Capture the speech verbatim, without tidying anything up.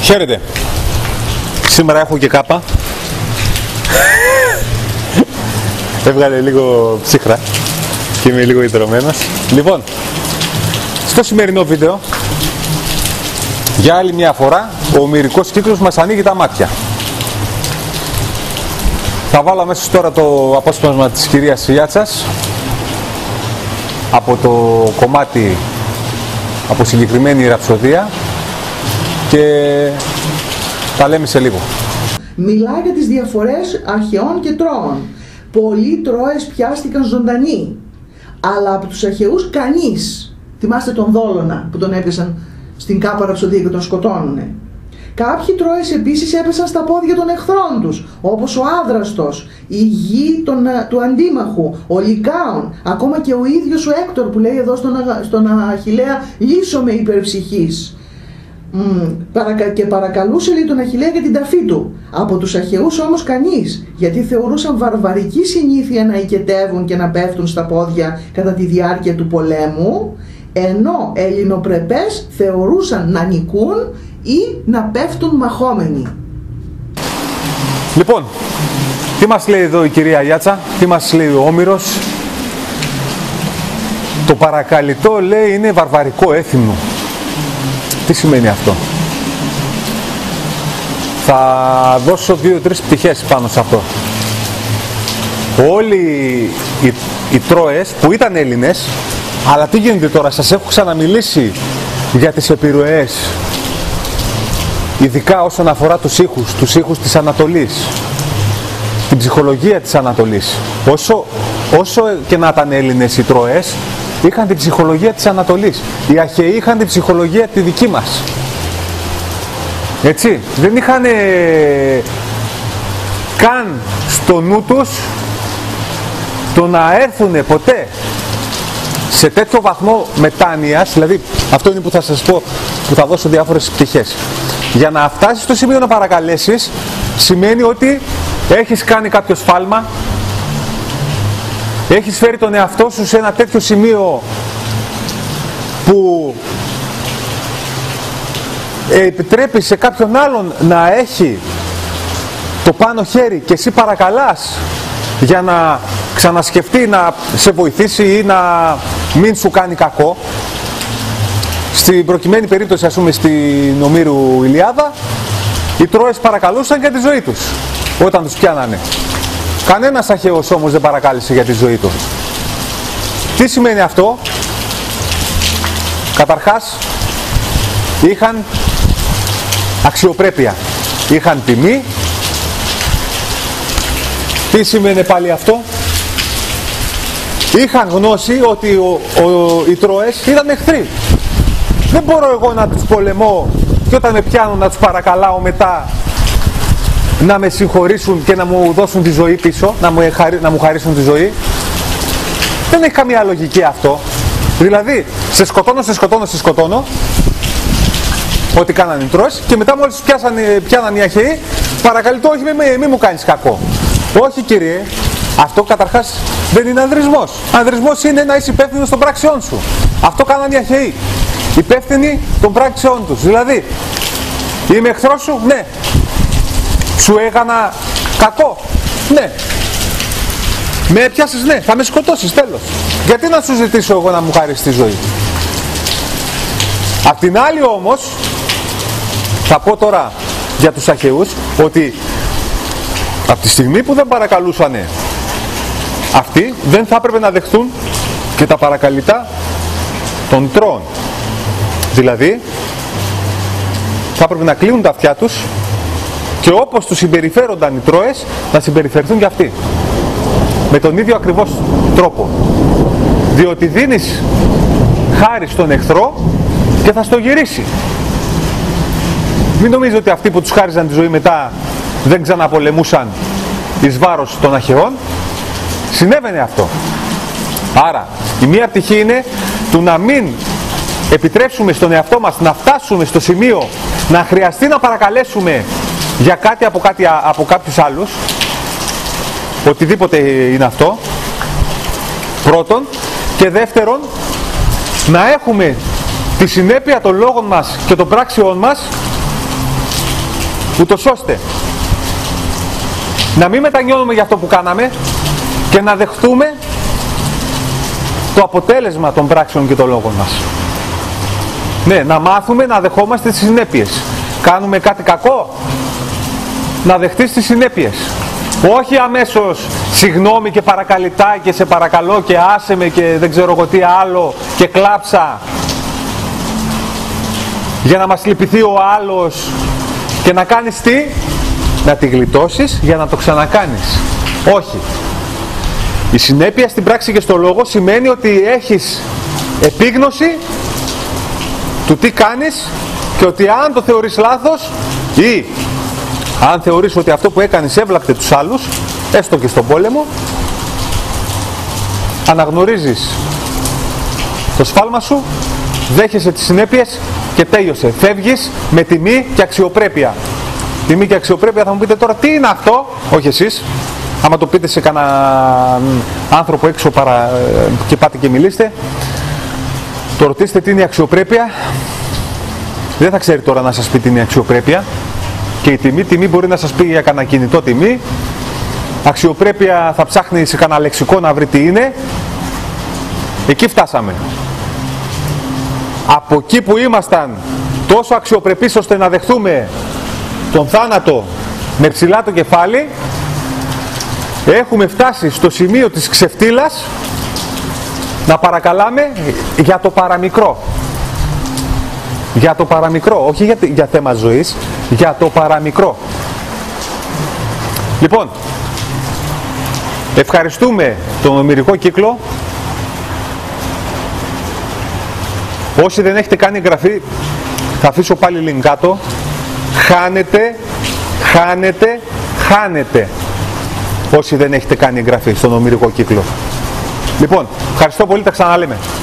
Χαίρετε. Σήμερα έχω και κάπα. Έβγαλε λίγο ψύχρα και είμαι λίγο ιδρωμένος. Λοιπόν, στο σημερινό βίντεο, για άλλη μια φορά, ο ομηρικός κύκλος μας ανοίγει τα μάτια. Θα βάλω αμέσως τώρα το απόσπασμα της κυρίας Γιάτσας από το κομμάτι, από συγκεκριμένη ραψοδία, και τα λέμε σε λίγο. Μιλάει για τις διαφορές αρχαιών και τρώων. Πολλοί Τρώες πιάστηκαν ζωντανοί, αλλά από τους αρχαιούς κανείς. Θυμάστε τον Δόλωνα που τον έπιασαν στην Κάπα Ραψοδία και τον σκοτώνουνε. Κάποιοι Τρώες επίσης έπεσαν στα πόδια των εχθρών τους, όπως ο Άδραστος, η γη των, του αντίμαχου, ο Λικάων, ακόμα και ο ίδιος ο Έκτορ που λέει εδώ στον, στον Αχιλλέα «Λύσομαι υπερψυχής». Mm, παρακα... και παρακαλούσε, λέει, τον Αχιλλέα για την ταφή του. Από τους αρχαιούς όμως κανείς, γιατί θεωρούσαν βαρβαρική συνήθεια να οικετεύουν και να πέφτουν στα πόδια κατά τη διάρκεια του πολέμου, ενώ ελληνοπρεπές θεωρούσαν να νικούν ή να πέφτουν μαχόμενοι. Λοιπόν, τι μας λέει εδώ η κυρία Γιάτσα, τι μας λέει ο Όμηρος? Το παρακαλυτό, λέει, είναι βαρβαρικό έθιμο. Τι σημαίνει αυτό? Θα δώσω δύο-τρεις πτυχές πάνω σε αυτό. Όλοι οι, οι Τρώες που ήταν Έλληνες, αλλά τι γίνεται τώρα, σας έχω ξαναμιλήσει για τις επιρροές, ειδικά όσον αφορά τους ήχους, τους ήχους της Ανατολής, την ψυχολογία της Ανατολής. Όσο, όσο και να ήταν Έλληνες οι Τρώες, είχαν την ψυχολογία της Ανατολής. Οι Αχαιοί είχαν την ψυχολογία τη δική μας. Έτσι, δεν είχαν ε, καν στο νου τους το να έρθουν ποτέ σε τέτοιο βαθμό μετάνοιας, δηλαδή αυτό είναι που θα σας πω, που θα δώσω διάφορες πτυχές. Για να φτάσεις στο σημείο να παρακαλέσεις, σημαίνει ότι έχεις κάνει κάποιο σφάλμα, έχεις φέρει τον εαυτό σου σε ένα τέτοιο σημείο που επιτρέπει σε κάποιον άλλον να έχει το πάνω χέρι και εσύ παρακαλάς για να ξανασκεφτεί να σε βοηθήσει ή να μην σου κάνει κακό. Στην προκειμένη περίπτωση, ας πούμε, στην Ομήρου Ηλιάδα, οι Τρώες παρακαλούσαν για τη ζωή τους όταν τους πιάνανε. Κανένας αρχαίος όμως δεν παρακάλεσε για τη ζωή του. Τι σημαίνει αυτό? Καταρχάς, είχαν αξιοπρέπεια, είχαν τιμή. Τι σημαίνει πάλι αυτό? Είχαν γνώση ότι ο, ο, οι Τρώες ήταν εχθροί. Δεν μπορώ εγώ να τους πολεμώ και όταν με πιάνουν να τους παρακαλάω μετά να με συγχωρήσουν και να μου δώσουν τη ζωή πίσω, να μου, χαρί, να μου χαρίσουν τη ζωή. Δεν έχει καμία λογική αυτό. Δηλαδή, σε σκοτώνω, σε σκοτώνω, σε σκοτώνω, ό,τι κάνανε οι Τρώες, και μετά μόλις πιάναν οι Αχαιοί, παρακαλυτώ, όχι, μη, μη μου κάνεις κακό. Όχι, κύριε, αυτό καταρχάς δεν είναι ανδρισμός. Ανδρισμός είναι να είσαι υπεύθυνος των πράξεών σου. Αυτό κάνανε οι Αχαιοί. Υπεύθυνοι των πράξεών τους. Δηλαδή, είμαι εχθρός σου, ναι. Σου έκανα κακό, ναι. Με έπιασες, ναι. Θα με σκοτώσεις, τέλος. Γιατί να σου ζητήσω εγώ να μου χαρίσεις τη ζωή? Απ' την άλλη όμως, θα πω τώρα για τους Αχαιούς ότι από τη στιγμή που δεν παρακαλούσανε αυτοί, δεν θα έπρεπε να δεχτούν και τα παρακαλυτά των Τρώων. Δηλαδή, θα έπρεπε να κλείνουν τα αυτιά τους και όπως τους συμπεριφέρονταν οι Τρώες, να συμπεριφερθούν και αυτοί. Με τον ίδιο ακριβώς τρόπο. Διότι δίνεις χάρη στον εχθρό και θα στο γυρίσει. Μην νομίζετε ότι αυτοί που τους χάριζαν τη ζωή μετά δεν ξαναπολεμούσαν εις βάρος των Αχαιών. Συνέβαινε αυτό. Άρα, η μία πτυχή είναι του να μην επιτρέψουμε στον εαυτό μας να φτάσουμε στο σημείο να χρειαστεί να παρακαλέσουμε για κάτι από, κάτι, από κάποιους άλλους, οτιδήποτε είναι αυτό, πρώτον, και δεύτερον, να έχουμε τη συνέπεια των λόγων μας και των πράξεών μας ούτως ώστε να μην μετανιώνουμε για αυτό που κάναμε και να δεχτούμε το αποτέλεσμα των πράξεων και των λόγων μας. Ναι, να μάθουμε να δεχόμαστε τις συνέπειες. Κάνουμε κάτι κακό, να δεχτείς τις συνέπειες. Όχι αμέσως συγγνώμη και παρακαλιτά και σε παρακαλώ και άσε με και δεν ξέρω εγώ τι άλλο και κλάψα για να μας λυπηθεί ο άλλος και να κάνεις τι? Να τη γλιτώσεις για να το ξανακάνεις. Όχι. Η συνέπεια στην πράξη και στο λόγο σημαίνει ότι έχεις επίγνωση του τι κάνεις και ότι αν το θεωρείς λάθος ή αν θεωρείς ότι αυτό που έκανες έβλακτε τους άλλους, έστω και στον πόλεμο, αναγνωρίζεις το σφάλμα σου, δέχεσαι τις συνέπειες και τέλειωσε. Φεύγεις με τιμή και αξιοπρέπεια. Τιμή και αξιοπρέπεια, θα μου πείτε τώρα τι είναι αυτό, όχι εσείς. Άμα το πείτε σε κανένα άνθρωπο έξω παρα... και πάτε και μιλήστε, το ρωτήστε τι είναι η αξιοπρέπεια, δεν θα ξέρει τώρα να σας πει τι είναι η αξιοπρέπεια. Και η τιμή, τιμή μπορεί να σας πει για κανένα κινητό τιμή. Αξιοπρέπεια θα ψάχνει σε κανένα λεξικό να βρει τι είναι. Εκεί φτάσαμε. Από εκεί που ήμασταν τόσο αξιοπρεπείς ώστε να δεχθούμε τον θάνατο με ψηλά το κεφάλι, έχουμε φτάσει στο σημείο της ξεφτύλας να παρακαλάμε για το παραμικρό. Για το παραμικρό, όχι για, για θέμα ζωής, για το παραμικρό. Λοιπόν, ευχαριστούμε τον ομηρικό κύκλο. Όσοι δεν έχετε κάνει εγγραφή, θα αφήσω πάλι link κάτω. Χάνετε, χάνετε, χάνετε όσοι δεν έχετε κάνει εγγραφή στον ομηρικό κύκλο. Λοιπόν, ευχαριστώ πολύ, τα ξαναλέμε.